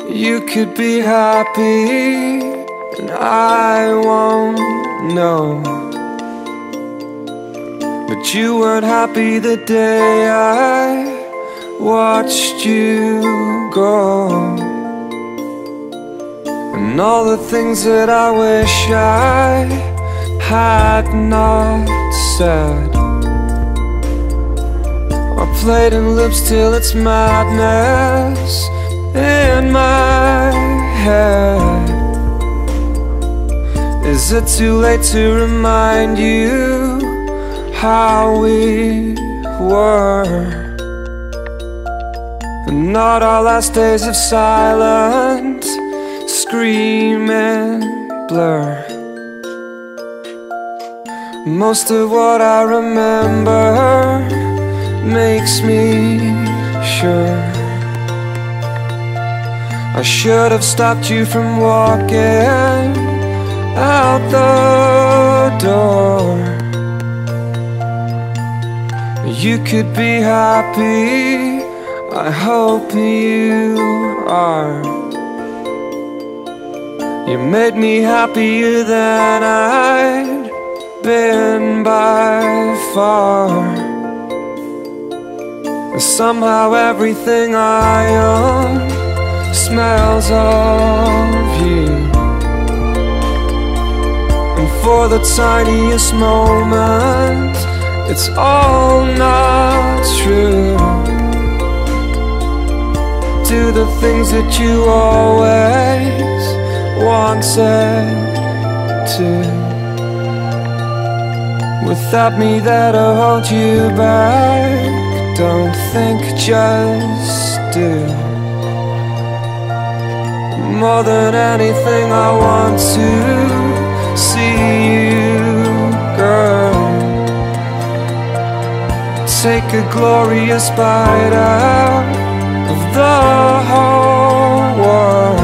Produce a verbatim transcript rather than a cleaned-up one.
You could be happy and I won't know, but you weren't happy the day I watched you go. And all the things that I wish I had not said are played in loops till it's madness in my head. Is it too late to remind you how we were? And not our last days of silence scream and blur. Most of what I remember makes me sure I should have stopped you from walking out the door. You could be happy, I hope you are. You made me happier than I'd been by far. And somehow everything I own smells of you. And for the tiniest moment, it's all not true. Do the things that you always wanted to. Without me there to hold you back, don't think, just do. More than anything I want to see you, girl. Take a glorious bite out of the whole world.